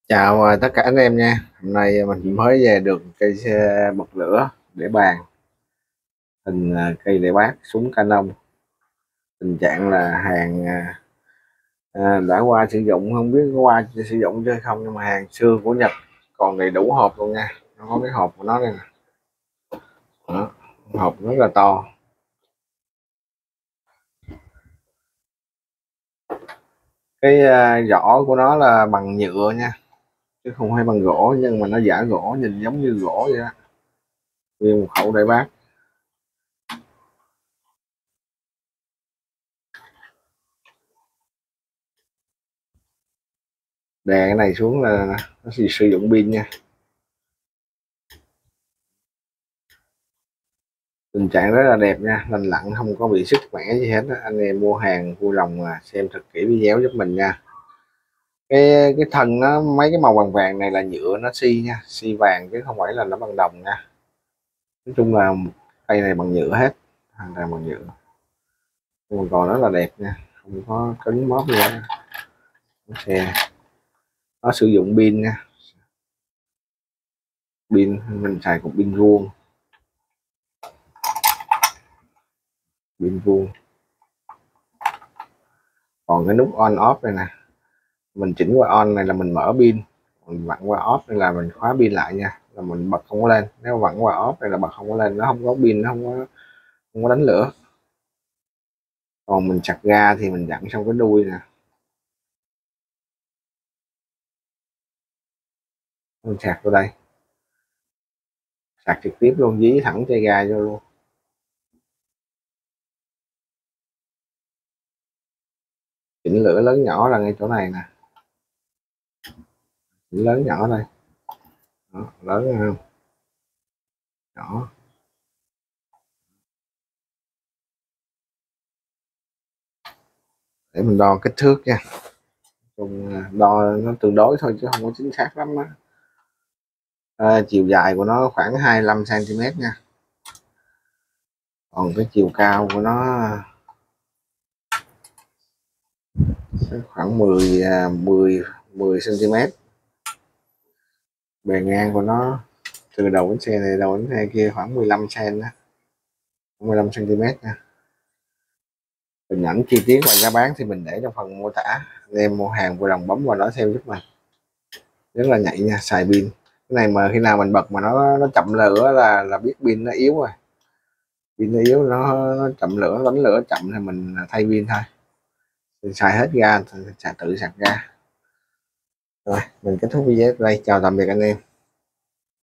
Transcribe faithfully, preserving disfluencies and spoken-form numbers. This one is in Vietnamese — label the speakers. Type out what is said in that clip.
Speaker 1: Chào à, tất cả anh em nha. Hôm nay mình mới về được cây xe bật lửa để bàn hình à, cây để bác súng Canon. Tình trạng là hàng à, à, đã qua sử dụng, không biết có qua sử dụng chưa không, nhưng mà hàng xưa của Nhật còn đầy đủ hộp luôn nha. Nó có cái hộp của nó đây nè. Đó, hộp rất là to. Cái à, vỏ của nó là bằng nhựa nha, chứ không phải bằng gỗ, nhưng mà nó giả gỗ, nhìn giống như gỗ vậy đó. Nguyên một khẩu để bác. Đè cái này xuống là nó sẽ sử dụng pin nha. Tình trạng rất là đẹp nha, lành lặn, không có bị sức mẻ gì hết đó. Anh em mua hàng vui lòng là xem thật kỹ video giúp mình nha. cái cái thân nó, mấy cái màu vàng vàng này là nhựa, nó xi nha, xi vàng chứ không phải là nó bằng đồng nha. Nói chung là cây này bằng nhựa hết, hoàn toàn bằng nhựa, nhưng mà còn rất là đẹp nha, không có cứng móp gì hết. Xe nó sử dụng pin nha, pin mình xài cục pin vuông, pin vuông. Còn cái nút on off này nè, mình chỉnh qua on này là mình mở pin, mình vặn qua off này là mình khóa pin lại nha, là mình bật không có lên. Nếu vặn qua off này là bật không có lên, nó không có pin, nó không có không có đánh lửa. Còn mình sạc ga thì mình dặn xong cái đuôi nè, mình sạc vào đây, sạc trực tiếp luôn, dí thẳng tay ga vô luôn. Chỉnh lửa lớn nhỏ là ngay chỗ này nè, chỉnh lớn nhỏ đây. Đó, lớn không, nhỏ. Để mình đo kích thước nha, cùng đo nó tương đối thôi chứ không có chính xác lắm á. À, chiều dài của nó khoảng hai mươi lăm xăng ti mét nha, còn cái chiều cao của nó khoảng mười mười mười xăng ti mét. Bề ngang của nó từ đầu bánh xe này đầu bánh xe kia khoảng mười lăm cm á, mười lăm xăng ti mét nha. Hình ảnh chi tiết và giá bán thì mình để trong phần mô tả, anh em mua hàng vui lòng bấm vào đó xem giúp mình. Rất là nhạy nha, xài pin cái này mà khi nào mình bật mà nó nó chậm lửa là là biết pin nó yếu rồi. Pin nó yếu, nó, nó chậm lửa, đánh lửa chậm thì mình thay pin thôi. Mình xài hết ga thì xài tự sạc ga. Rồi mình kết thúc video đây, chào tạm biệt anh em.